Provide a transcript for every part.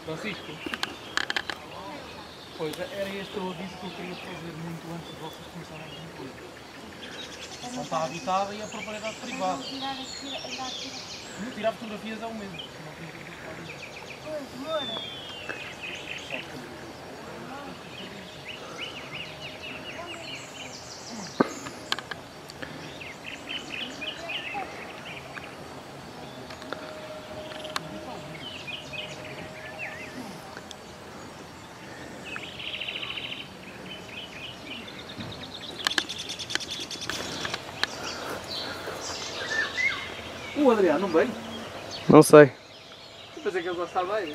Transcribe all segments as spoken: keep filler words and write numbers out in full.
Francisco? Pois, era este o aviso que eu queria fazer muito antes de vocês começarem a concluir. Não está habitada e é propriedade privada. Tirar fotografias é o mesmo. O Adriano não veio? Não sei. Eu pensei que ele gostava aí.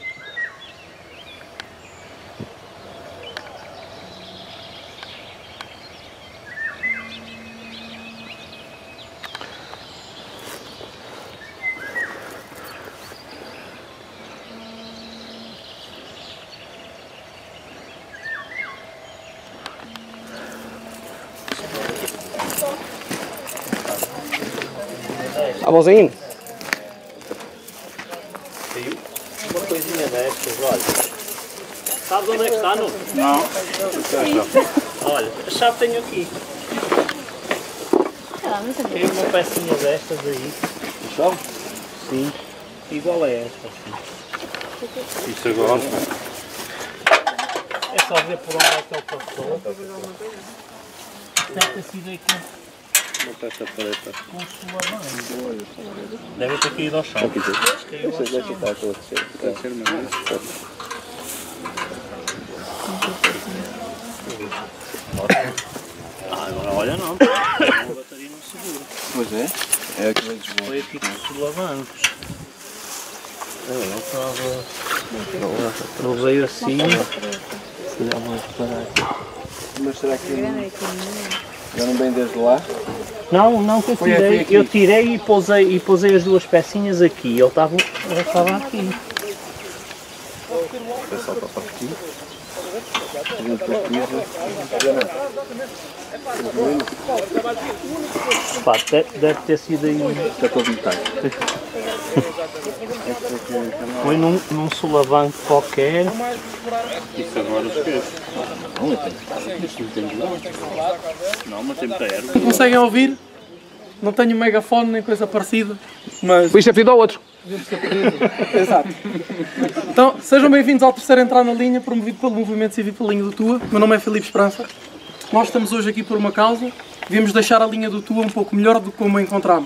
Ah, bonzinho? Caiu uma coisinha destas, olha. Sabes onde é que está, não? Não. Olha, a chave tenho aqui. Tem uma pecinha destas aí. Chave? Sim. Igual a esta. Assim. Isso agora. É só ver por onde é que ele passou. Deve ter sido aqui. Uma peça preta. Com o sulamão. Deve ter caído ao chão. Não sei, deixa estar a acontecer. Pode ser, mas Ah, agora olha não. A bateria não segura. pois é. É aquele desvio. Foi aqui com os solavancos. Ele estava. Ele veio assim. Se dá uma reparar. Mas será que já não vem desde lá? Não, não que eu Foi- tirei. foi aqui. Eu tirei e pousei, e pousei as duas pecinhas aqui. Ele estava, ele estava aqui. É só para partir. A gente depois pisa. Já não. Pá, deve, deve ter sido aí. Está todo metade. Foi num, num solavanco qualquer. Isso agora esquece. Não, eu tenho. Isto não tem buraco. Não, mas tem muita erva. Conseguem ouvir? Não tenho megafone nem coisa parecida, mas... Isto é pedido ao outro. Exato. Então, sejam bem-vindos ao terceiro Entrar na Linha, promovido pelo Movimento Cívico pela Linha do Tua. Meu nome é Filipe Esperança. Nós estamos hoje aqui por uma causa. Viemos deixar a linha do Tua um pouco melhor do que como a encontramos.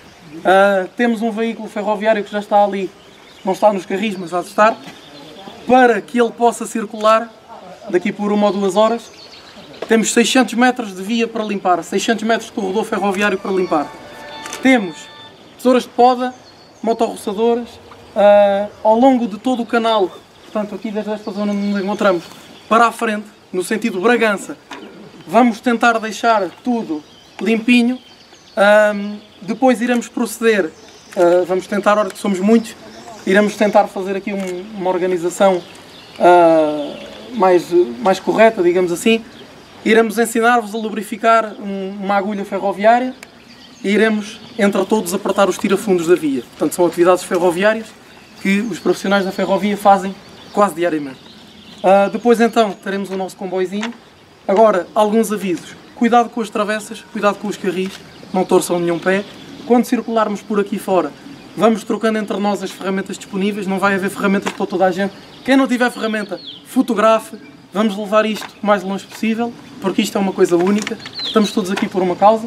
Uh, temos um veículo ferroviário que já está ali, não está nos carris, mas há de estar, para que ele possa circular daqui por uma ou duas horas. Temos seiscentos metros de via para limpar, seiscentos metros de corredor ferroviário para limpar. Temos tesouras de poda, motorroçadoras, uh, ao longo de todo o canal, portanto aqui desde esta zona onde nos encontramos, para a frente, no sentido Bragança, vamos tentar deixar tudo limpinho. Um, depois iremos proceder, uh, vamos tentar, ora que somos muitos, iremos tentar fazer aqui um, uma organização uh, mais, mais correta, digamos assim. Iremos ensinar-vos a lubrificar um, uma agulha ferroviária e iremos, entre todos, apertar os tirafundos da via. Portanto, são atividades ferroviárias que os profissionais da ferrovia fazem quase diariamente. Uh, depois, então, teremos o nosso comboizinho. Agora, alguns avisos. Cuidado com as travessas, cuidado com os carris, não torçam nenhum pé. Quando circularmos por aqui fora, vamos trocando entre nós as ferramentas disponíveis, não vai haver ferramentas para toda a gente. Quem não tiver ferramenta, fotografe. Vamos levar isto o mais longe possível, porque isto é uma coisa única. Estamos todos aqui por uma causa.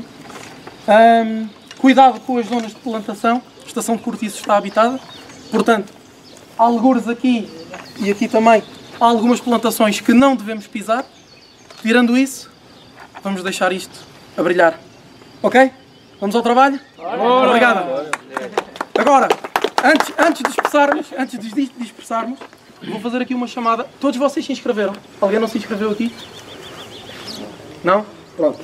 Um, cuidado com as zonas de plantação. A estação de cortiço está habitada. Portanto, há algures aqui e aqui também. Há algumas plantações que não devemos pisar. Tirando isso, vamos deixar isto a brilhar. Ok? Vamos ao trabalho? Bora. Obrigado. Agora, antes, antes de dispersarmos, antes de dispersarmos, vou fazer aqui uma chamada. Todos vocês se inscreveram? Alguém não se inscreveu aqui? Não? Pronto.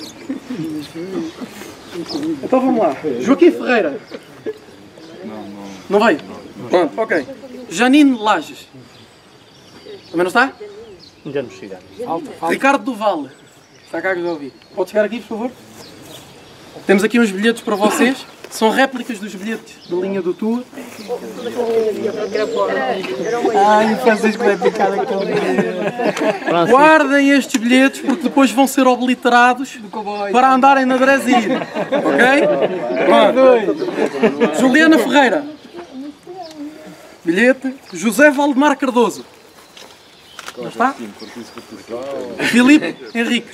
Então vamos lá. Joaquim Ferreira. Não, não. Não veio? Pronto, ok. Janine Lages. Também não está? Ainda não chegamos. Ricardo Duval. Está cá que já ouvi. Pode chegar aqui, por favor? Temos aqui uns bilhetes para vocês. São réplicas dos bilhetes da linha do Tua. Ai, Francisco vai picar aquele. Guardem estes bilhetes porque depois vão ser obliterados para andarem na Drezir. Ok? Pronto. Juliana Ferreira. Bilhete. José Valdemar Cardoso. Não está? Filipe Henriques.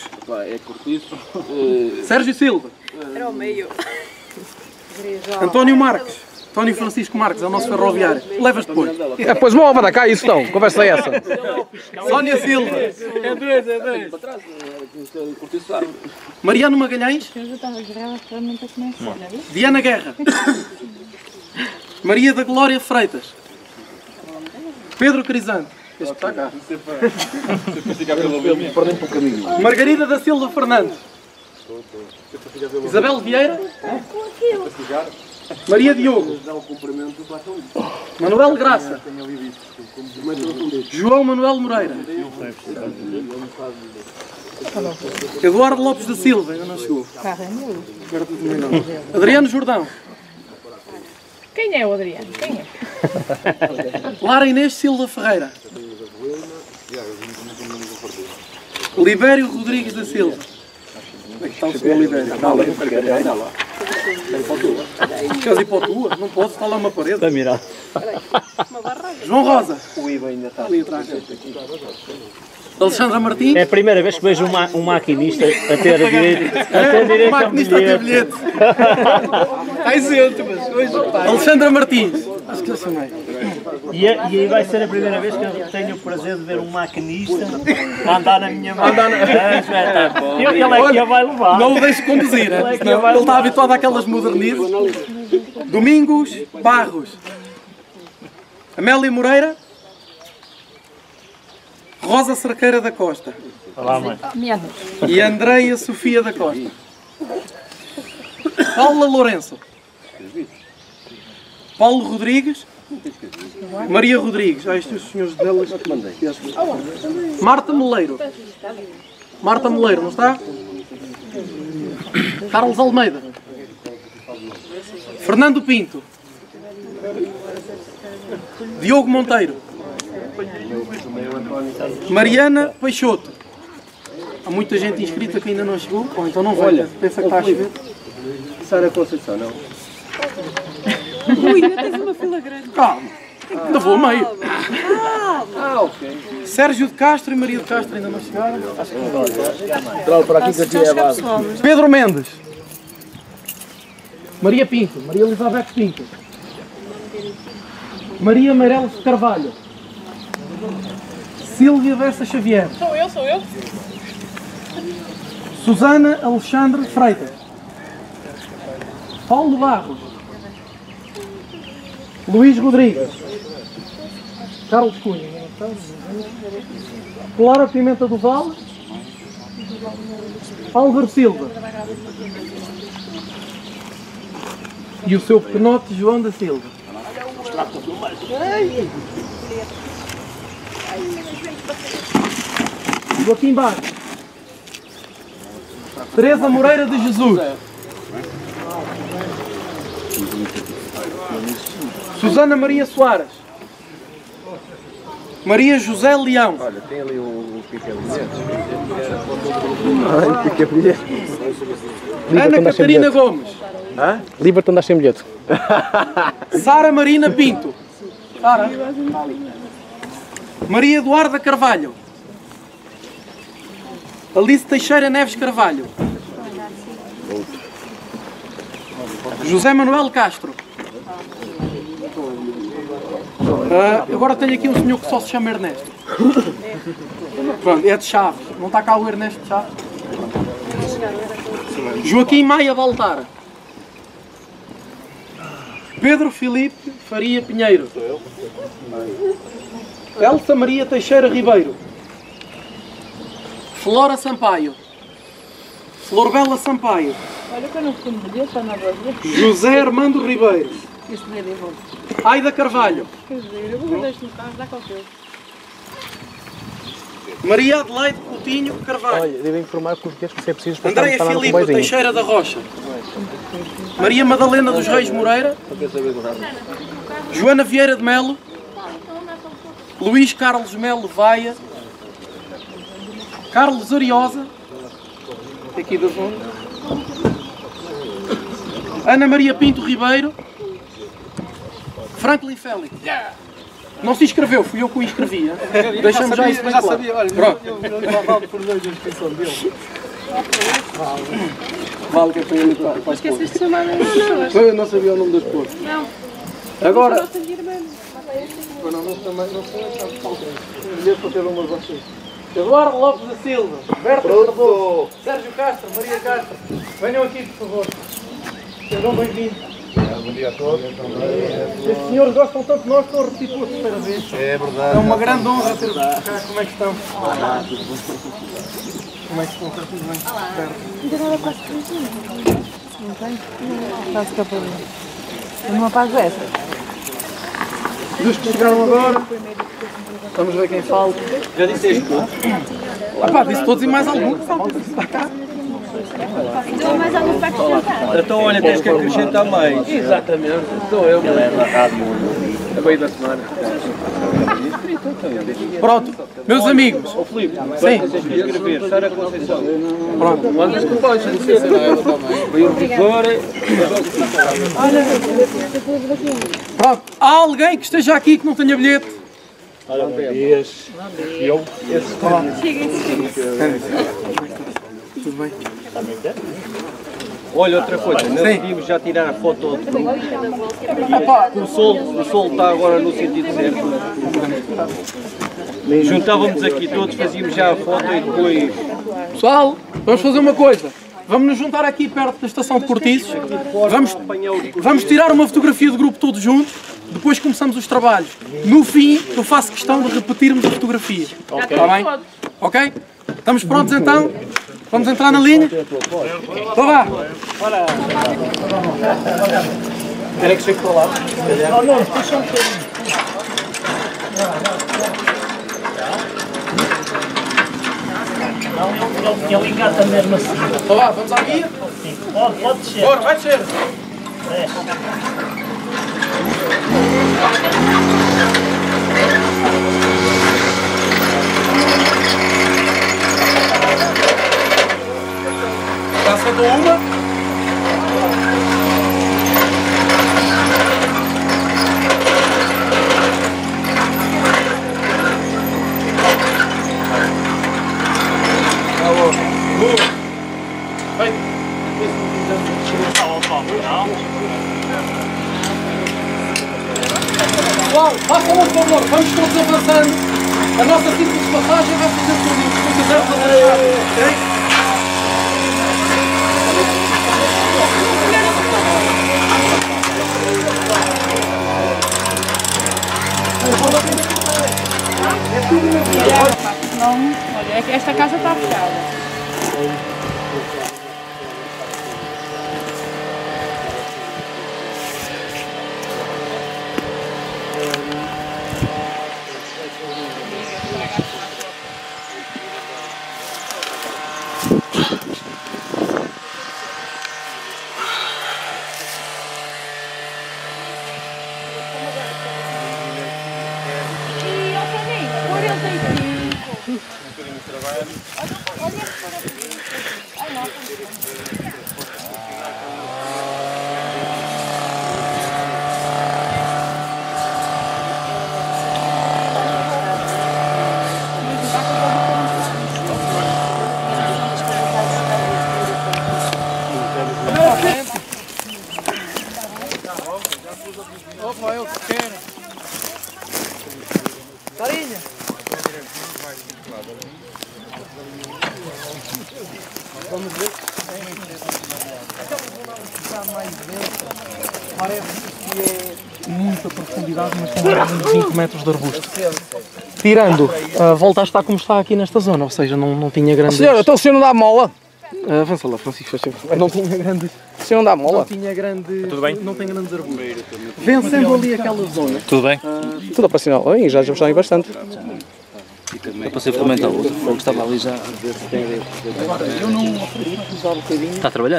Sérgio Silva. Era o meio. António Marques. António Francisco Marques, é o nosso ferroviário. Levas depois. É, pois, bom, vai dar cá isso não. Conversa é essa. Sónia Silva. É dois, é dois. Mariano Magalhães. Diana Guerra. Maria da Glória Freitas. Pedro Crisante. Este está cá. Margarida da Silva Fernandes. Isabel Vieira. Maria Diogo. Manuel Graça. João Manuel Moreira. Eduardo Lopes da Silva, ainda não chegou. Adriano Jordão. Quem é o Adriano? Quem é? Lara Inês Silva Ferreira. Libério Rodrigues da Silva. Como é que está o senhor Libério? Está lá. Queres ir para a tua? Não posso, está lá uma parede. Está mirado. João Rosa. O Ivo ainda está ali atrás. Alexandra Martins. É a primeira vez que vejo um, ma um maquinista a ter direito, a ter direito um maquinista a ter bilhete. Ai, isento, mas hoje pai. Alexandra Martins. Acho que eu chamei. E, é, e aí vai ser a primeira vez que eu tenho o prazer de ver um maquinista a andar na minha mão. Andar na... É, espetáculo. Ele é que a vai levar. Não o deixe conduzir, é? Ele, Senão, ele está habituado àquelas modernizes. Domingos Barros. Amélia Moreira. Rosa Cerqueira da Costa. Olá, mãe. E Andreia Sofia da Costa. Paula Lourenço. Paulo Rodrigues. Maria Rodrigues. Ah, estes senhores delas. Marta Meleiro. Marta Meleiro, não está? Carlos Almeida. Fernando Pinto. Diogo Monteiro. Mariana Peixoto. Há muita gente inscrita que ainda não chegou, ou então não vai. Olha, pensa que está a chover. Sara Conceição, não? Ui, ainda tens uma fila grande. Calma, ainda vou a meio. Ah, ok. Sérgio de Castro e Maria de Castro ainda não chegaram. Acho que não. Entrou por aqui que aqui é a base. Pedro Mendes. Maria Pinto. Maria Elizabeth Pinto. Maria Meireles Carvalho. Sílvia Bessa Xavier. Sou eu, sou eu. Susana Alexandre Freitas. Paulo Barros. Luís Rodrigues. Carlos Cunha. Clara Pimenta do Vale. Álvaro Silva. E o seu pequenote João da Silva. Joaquim Barros. Teresa Moreira de Jesus. Susana Maria Soares. Maria José Leão. Olha, tem ali o pica-bilhete. Ah, pica-bilhete. Ana Catarina Gomes. Hã? Liberta andar sem bilhete. Sara Marina Pinto. Sara. Maria Eduarda Carvalho. Alice Teixeira Neves Carvalho. José Manuel Castro. Uh, agora tenho aqui um senhor que só se chama Ernesto. Pronto, é de Chaves. Não está cá o Ernesto de Chaves? Joaquim Maia Baltar. Pedro Filipe Faria Pinheiro. Elsa Maria Teixeira Ribeiro. Flora Sampaio. Florbela Sampaio. Olha que eu não fumo de Deus, está na voz dele. José Armando Ribeiro. Este dele é bom. Aida Carvalho. Quer dizer, eu vou guardar isto no carro, dá qualquer coisa. Maria Adelaide Coutinho Carvalho. Olha, devo informar que os que se é preciso para Andréia estar no Filipe comboiozinho. Teixeira da Rocha. Maria Madalena dos Reis Moreira. Joana Vieira de Melo. Luís Carlos Melo Vaia. Carlos Ariosa. Aqui da zona. Ana Maria Pinto Ribeiro. Franklin Félix. Não se inscreveu, fui eu que o inscrevi. Deixamos já isso bem claro. Pronto. Vale que é para ele. Esqueceste de chamar as pessoas. Eu não sabia o nome das pessoas. Não. Agora. Não sabia mesmo. Não, não também não sei. Devia fazer uma de vocês. Eduardo Lopes da Silva, Berta Cardoso, Sérgio Castro, Maria Castro. Venham aqui, por favor. Sejam bem-vindos. Bom dia a todos. Estes senhores gostam tanto de nós que estão a repetir pela terceira vez. É verdade. É uma grande honra ter-vos cá. Como é que estão? Olá. Como é que estão? Está tudo bem? Olá. Ainda não era quase três. Não tem? Está a escapar. Não apago essa. Dos que chegaram agora. Vamos ver quem fala. Já disseste tudo? Ah pá, disse todos e mais algum. Então mais algum para acrescentar. Então olha, tens que acrescentar mais. Exatamente, sou eu. A meio da semana. Pronto, meus amigos. Ó Filipe, Sim. tens que escrever Sara Conceição. Pronto. Mandas com baixo, não sei se foi o revisor. Pronto. Há alguém que esteja aqui que não tenha bilhete? Eu? Tudo bem? Olha, outra coisa, nós Sim. devíamos já tirar a foto do grupo. O sol, o sol está agora no sentido certo. Juntávamos aqui todos, fazíamos já a foto e depois... Pessoal, vamos fazer uma coisa. Vamos nos juntar aqui perto da estação de Cortiços. Vamos, vamos tirar uma fotografia do grupo todos juntos. Depois começamos os trabalhos. No fim, eu faço questão de repetirmos a fotografia. Está bem? Ok? Estamos prontos então? Vamos entrar na linha? Então vá! Espera que chegue para lá. Não, não, deixa um bocadinho. Não, ele engata mesmo assim. Então vá, vamos à guia? Pode, pode descer. Bora, vai descer! Já sentou uma? Pessoal, façam um favor, vamos todos avançando. A nossa simples passagem vai fazer tudo isso. Não quisermos avançar, ok? Não, olha, é que esta casa está fechada. Opa, eu quero. Carinha. Vamos ver. Parece que é muita profundidade, mas são cinco metros de arbusto. Tirando, a volta está como está aqui nesta zona, ou seja, não, não tinha grandes... Senhor, então o senhor não dá mola? Uh, avança lá, Francisco, faz favor. Não tinha grandes... O senhor não dá mola? Não tinha grandes... Tudo bem? Não tem grandes arbustos. Vencendo ali aquela zona. Tudo bem? Tudo operacional. Oi, já já está aí bastante. É para ser fermentado. O fogo estava ali já. Está a trabalhar?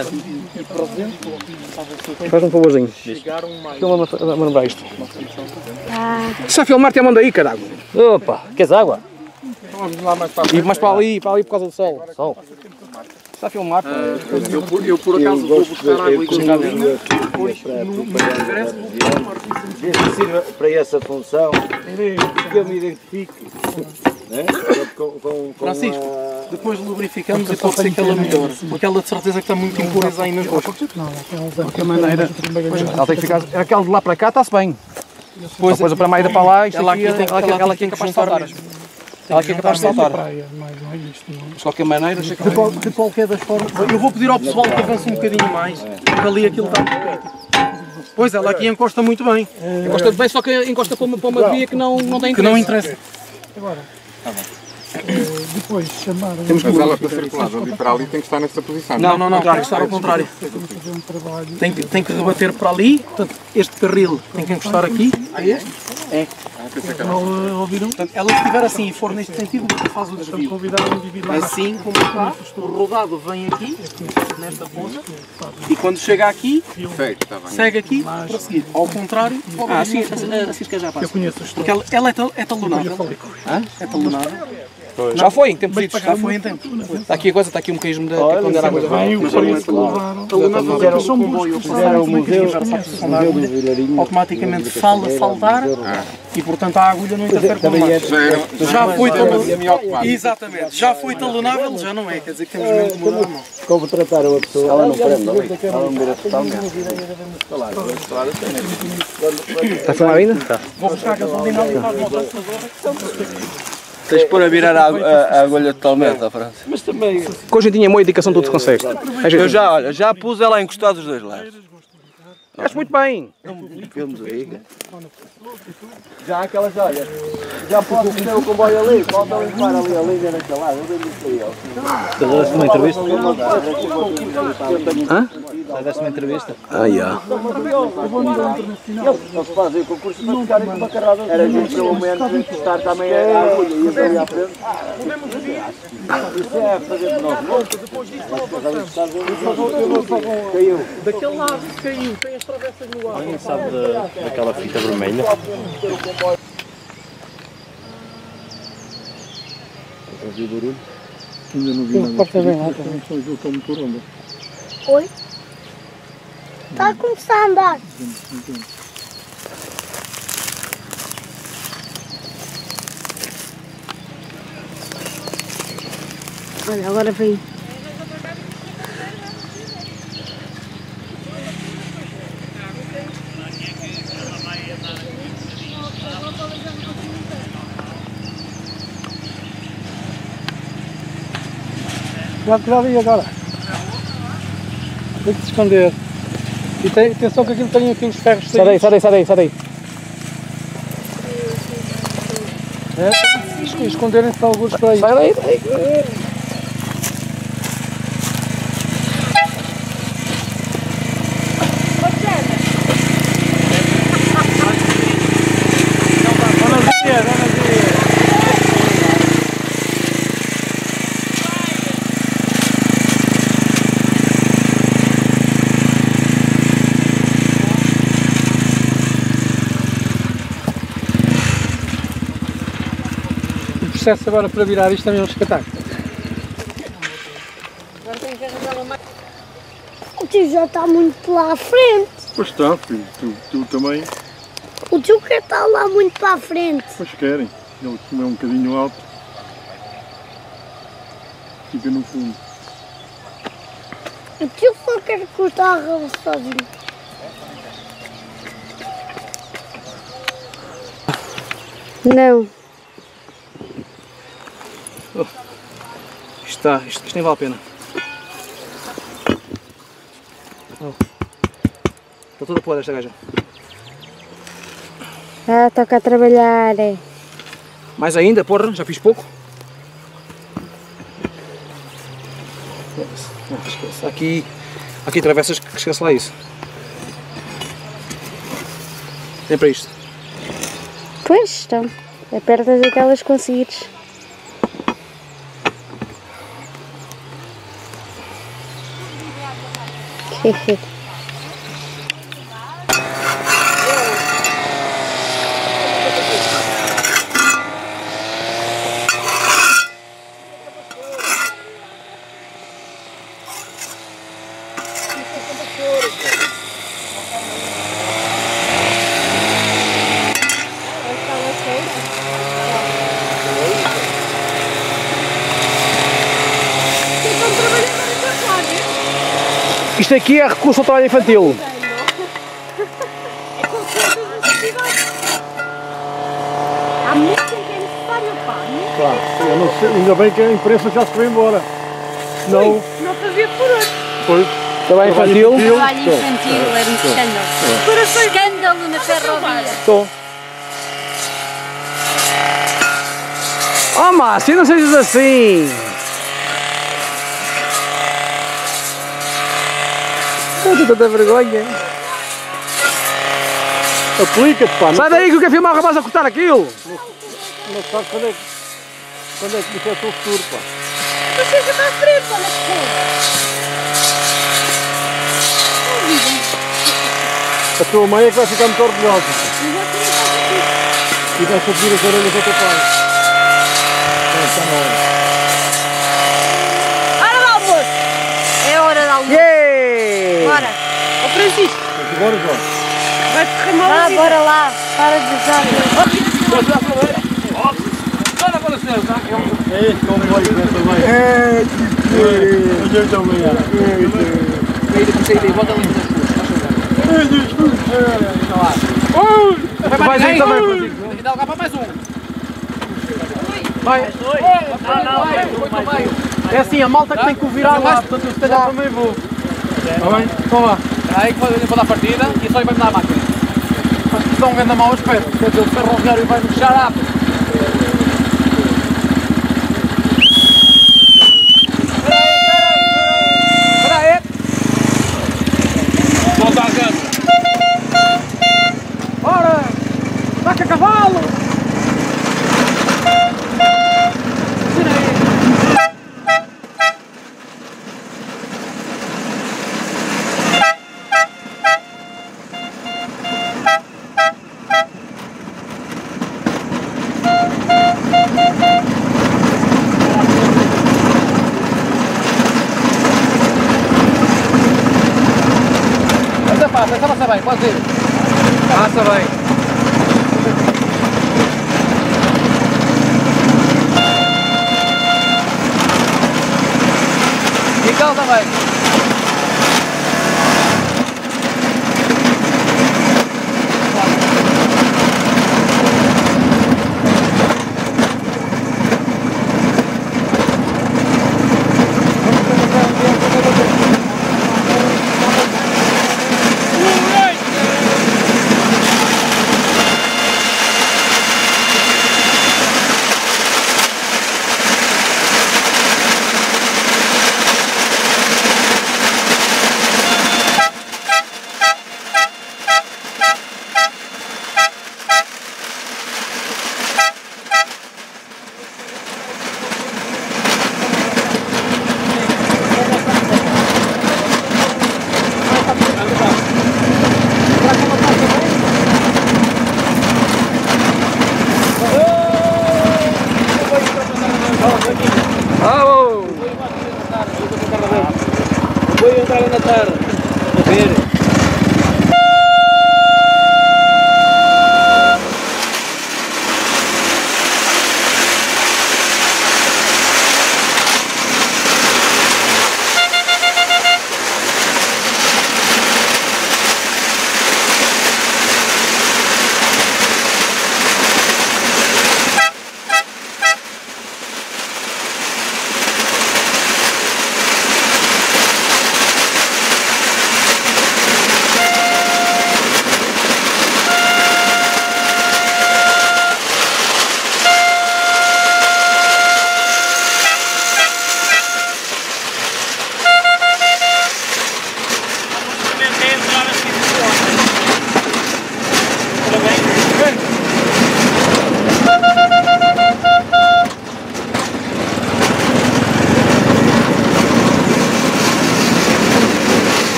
Faz um favorzinho. Filma a mandar isto. Se a filmar-te, manda aí, caralho. Opa, queres água? E mais para ali, para ali por causa do sol. Sol. Está a filmar? Eu por, eu por acaso vou buscar água e cozinha. Depois no regresso Desde que sirva para essa função, que eu me identifique. Né? Com, com, com Francisco, a... depois lubrificamos e pode ser que ela melhore. Porque ela de certeza que está muito impureza aí nas roscas. De maneira. Ela tem que ficar. Aquela de lá para cá está-se bem. Depois, depois a primeira para lá, isto Ela aqui, aqui tem que- ela aqui- ela ela aqui aqui é tem que capaz de juntar saltar. mesmo. Ela aqui é capaz de saltar. De qualquer maneira, deixa De, qual- de qualquer das formas. Eu vou pedir ao pessoal que avance um bocadinho mais, porque ali aquilo está muito perto. Pois, ela aqui encosta muito bem. encosta bem, só que encosta para uma, para uma via que não, não tem Que não interessa. Mas ela para circular dali para ali tem que estar nessa posição. Não, não, não, tem que estar ao contrário. Tem que, tem que rebater para ali, portanto, este carril tem que encostar aqui. A este? É. Portanto, ela se estiver assim e for neste sentido, faz o desvio. Assim como está, o rodado vem aqui, nesta ponta, e quando chega aqui, Perfeito, está bem. segue aqui para seguir. Ao contrário, Ah, assim, assim que já passa. porque ela, ela é, tal, é talonada. É talonada. Já foi, em tempo de Já foi em tempo. Está aqui a coisa, está aqui um mecanismo de onde era a coisa. Mas ela é talonada. Talonada porque o comboio Fizeram o museu, para a o museu do Vilarinho. automaticamente fala saldar e portanto a agulha não interfere com Também é. nada. Já, era, Já foi talonado. semi-ocupado. Exatamente, já foi talonável, já não é, quer dizer que temos mesmo que mudar a mão. Como tratar uma pessoa, ela não prende ali. Ela não vira totalmente. Está a filmar ainda? Está. Vou buscar a gasolina ali para as motos. Tens de pôr a virar a, a, a agulha totalmente à frente. Mas também. Com a gentinha boa indicação tudo se consegue. Eu já, olha, já pus ela encostada dos dois lados. Acho muito bem. Filmes aí. Já aquelas, olha, já posso ter o comboio ali, falta limpar ali a linha naquele lado, eu dei-lhe isso aí, ó. Deste uma entrevista? Hã? Deste uma entrevista? Ah, já. Eles fazem o concurso para ficarem com uma carrada. Era gente pelo menos encostar também a agulha e ir ali à frente. Isso é fazer de novo. Caiu. Daquele lado caiu, tem as travessas no ar. Ninguém sabe da, daquela fita vermelha. Oi? Está a começar a andar. Olha, agora vem. Cuidado, cuidado aí agora. Tem que se esconder. E tem, atenção que aquilo tem aqui uns ferros. Sai daí, sai daí, sai daí, sai daí. É, esconderem-se alguns por aí. Sai daí, daí. O processo agora para virar isto também é um espetáculo. O tio já está muito lá à frente. Pois está, filho. Tu, tu também. O tio quer estar lá muito para a frente. Pois querem. Ele, como é um bocadinho alto, fica no fundo. O tio só quer cortar a rabo sozinho. Não. Isto, está, isto, isto nem vale a pena. Oh. Está toda podre esta gaja. Ah, toca a trabalhar. É. Mais ainda, porra, já fiz pouco. Não, esquece. Aqui, aqui travessas que esquece lá isso. Tem para isto. Pois estão. Apertas aquelas conseguires. Isto aqui é recurso ao trabalho infantil. Há muito tempo que é necessário, pá. Claro, eu não sei, ainda bem que a imprensa já se foi embora. Não. Não fazia por hoje. Pois. Trabalho infantil. Trabalho infantil era um escândalo. Para escândalo na ferrovia. Estou. Oh, Márcio, não sejas assim. Estou tanta vergonha. Aplica-te, pá. Sai daí que eu quero filmar o rapaz a cortar aquilo. Não sabes quando é que, quando é que isso é o teu futuro, pá. Mas chega para a frente, olha que coisa. A tua mãe é que vai ficar muito orgulhosa. E vai subir as orelhas ao teu pai. Está na hora. Hora do almoço! É hora do almoço. Yeah! Bora! Ó Francisco! Agora, João. Vai-te correr mal. Ah, bora lá! Para de usar. É, como vai, também. É, que eu também. Mais um também, Francisco. Tem que dar lugar para mais um. Vai. É assim, a malta que tem que o virar lá, portanto eu se calhar também vou. Está bem? Então vá. Aí que eu vou dar a partida e só vai me dar a máquina. Acho que estão vendo a mau aspecto, quer dizer, o ferroviário vai me fechar rápido. Espera aí! Volta a casa. Bora! Vaca a cavalo! Essa passa, essa passa bem, pode ir. Passa bem. Miguel também.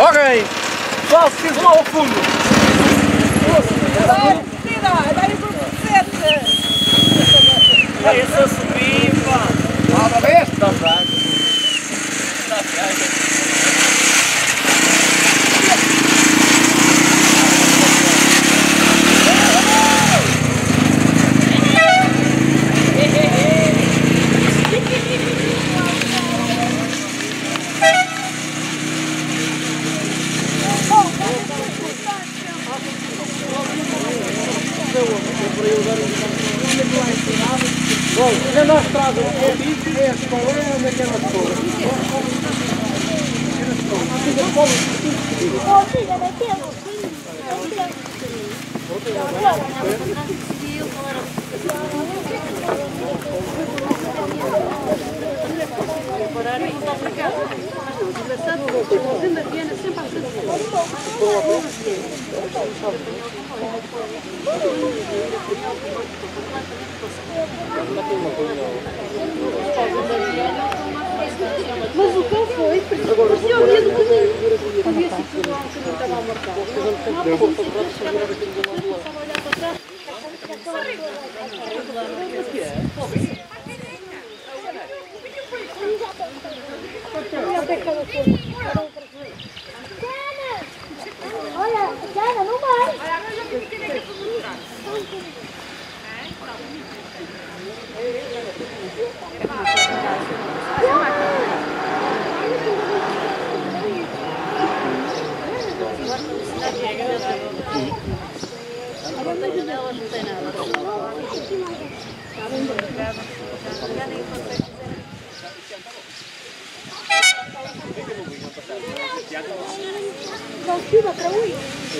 Ok! Pessoal, se fiz lá ao fundo! Vai essa subir, pá! Lá da vez! Está fraco! Está fraco! Bom, na nossa estrada é bico, é a escola, é onde é que é a nossa escola? Oh, filha, vai ter, mas o cão foi, agora eu tinha ouvido que havia sido lá que não estava a marcar. Não, estava a olhar para trás. Olha, Diana, não vai. Não chuva para onde?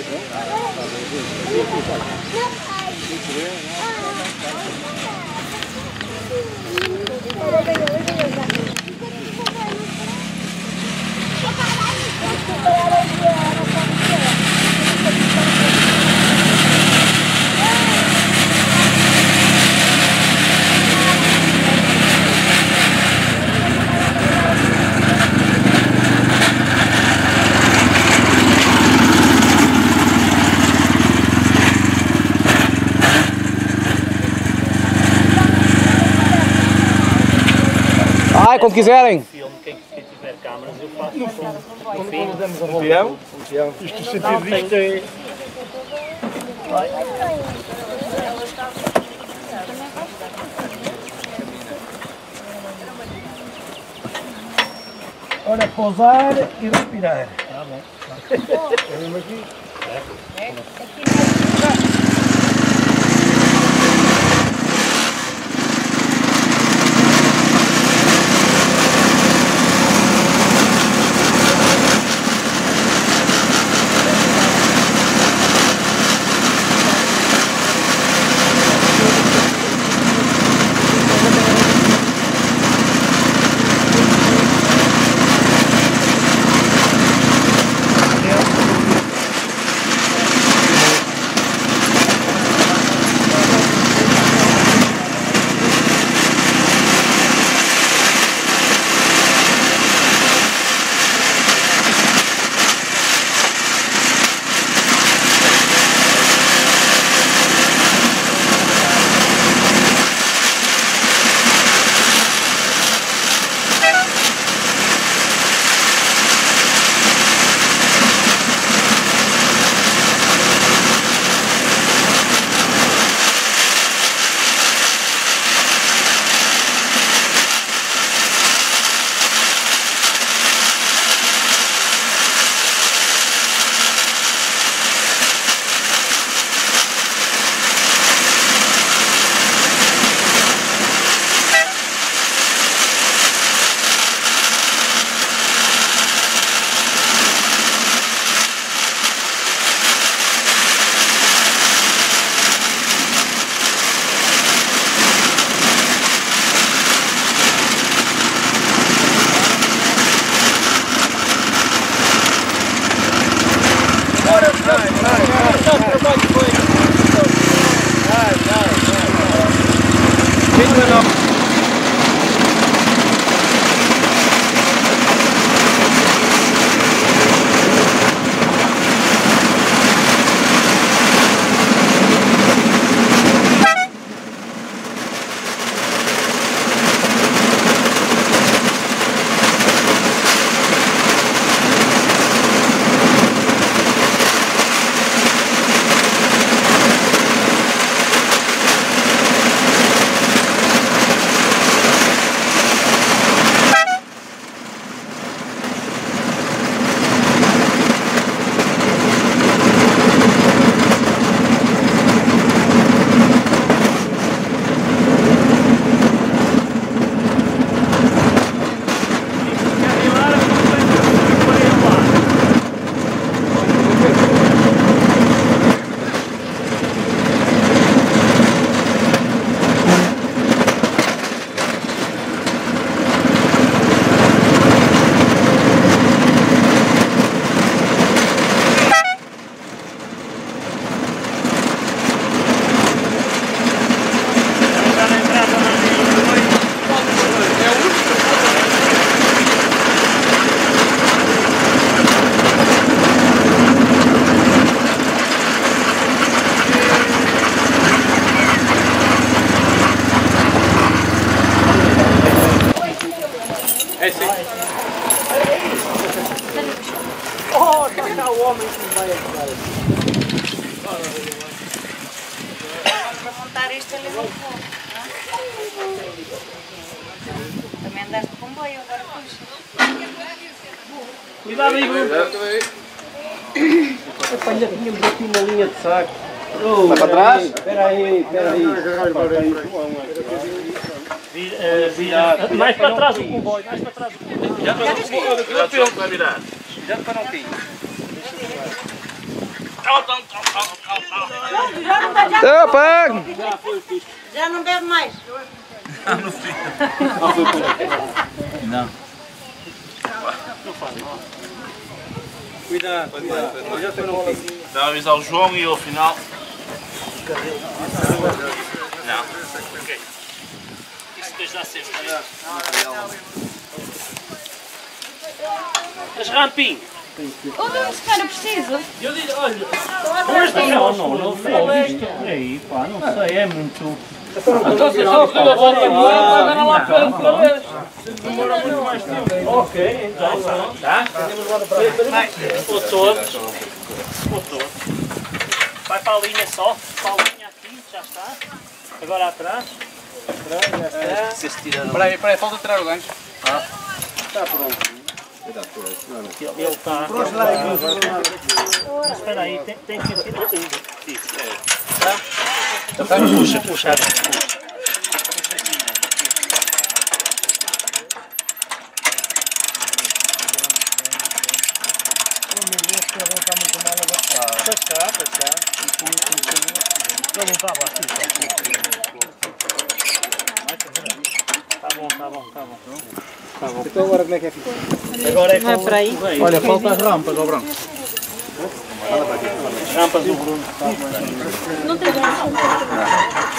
Ai, quando quiserem! Quem tiver câmaras, eu faço no fim. Um peão? Um peão. Isto, o sentido disto é... Ora, pousar e respirar. Tá bom. É mesmo aqui? É. É sim. Oh, está cá o homem que me vai ajudar. Para montar isto ali no fogo. Também andaste de comboio agora, puxa. Cuidado aí, Bruno. Apanha, tínhamos aqui uma linha de saco. Vai para trás? Espera aí, espera aí. Mais para trás o comboio, mais para trás o comboio. Já para o comboio vai virar. Já para não cair. Opa! Já não bebe mais. Não. Cuidado, cuidado. Já para não cair. Está a avisar o João e ao final. Não. Ok. Isso depois dá sempre. Mas rampinho. Onde esse cara precisa? Eu digo, olha, não, não, não sei isto. Aí, pá, não sei, é muito. Então se só que agora é bom, agora lá para outra vez. Demora muito mais tempo. Ok, então, tá? Ou todos. Ou todos. Vai para a linha só, para a linha aqui, já está. Agora atrás. Atrás, já está. Espera aí, espera aí, falta tirar o gancho. Está pronto. Ele está. Mas espera aí, tem, tem que tirar ainda. Isso, é. Tá? Puxa, puxa. Pois está, pois está. Ele não estava aqui. Está bom, está bom, está bom. Tá bom. Então agora como é que é feito? Agora é Não é por aí? Olha, falta as rampas, ó Branco. As rampas do Bruno. Não tem graça.